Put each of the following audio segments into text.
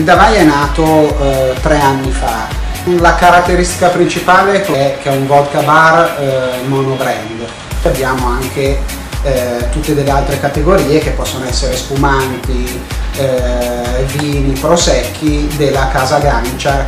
Davai è nato 3 anni fa. La caratteristica principale è che è un vodka bar monobrand. Abbiamo anche tutte delle altre categorie che possono essere spumanti, vini, prosecchi della casa Gancia.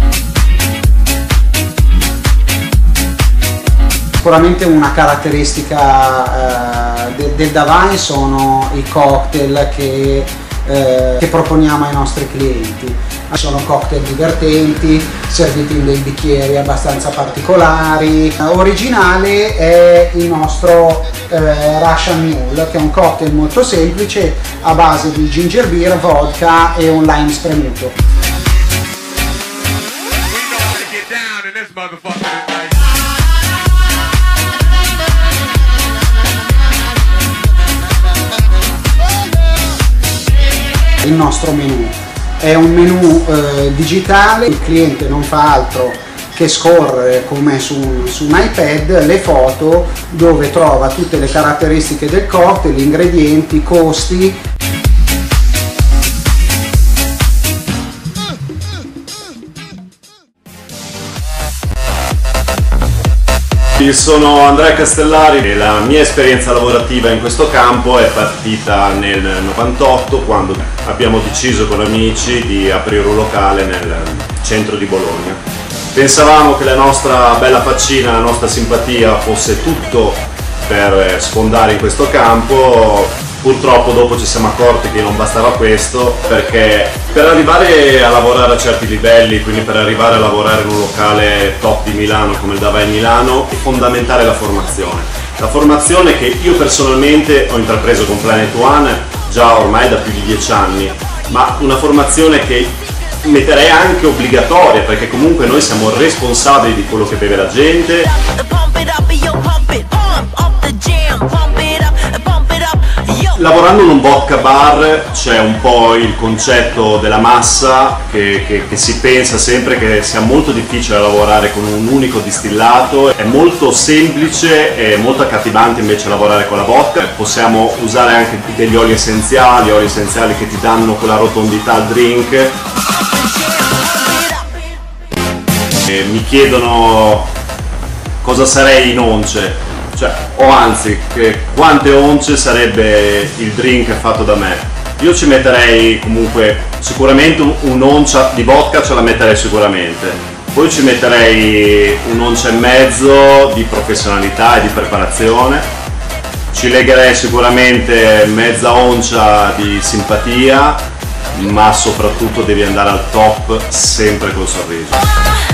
Sicuramente una caratteristica del Davai sono i cocktail che proponiamo ai nostri clienti. Sono cocktail divertenti, serviti in dei bicchieri abbastanza particolari. Originale è il nostro Russian Mule, che è un cocktail molto semplice a base di ginger beer, vodka e un lime spremuto. Il nostro menù è un menù digitale, il cliente non fa altro che scorrere come su un iPad le foto dove trova tutte le caratteristiche del cocktail, gli ingredienti, i costi. Sono Andrea Castellari e la mia esperienza lavorativa in questo campo è partita nel 98, quando abbiamo deciso con amici di aprire un locale nel centro di Bologna. Pensavamo che la nostra bella faccina, la nostra simpatia fosse tutto per sfondare in questo campo. Purtroppo dopo ci siamo accorti che non bastava questo, perché per arrivare a lavorare a certi livelli, quindi per arrivare a lavorare in un locale top di Milano come il Davai Milano, è fondamentale la formazione. La formazione che io personalmente ho intrapreso con Planet One già ormai da più di 10 anni, ma una formazione che metterei anche obbligatoria, perché comunque noi siamo responsabili di quello che beve la gente. Lavorando in un vodka bar c'è un po' il concetto della massa che si pensa sempre che sia molto difficile lavorare con un unico distillato, è molto semplice e molto accattivante invece lavorare con la vodka. Possiamo usare anche degli oli essenziali che ti danno quella rotondità al drink. E mi chiedono cosa sarei in once. O anzi, quante once sarebbe il drink fatto da me. Io ci metterei comunque sicuramente un'oncia di vodka, ce la metterei sicuramente. Poi ci metterei un'oncia e mezzo di professionalità e di preparazione. Ci legherei sicuramente mezza oncia di simpatia, ma soprattutto devi andare al top sempre col sorriso.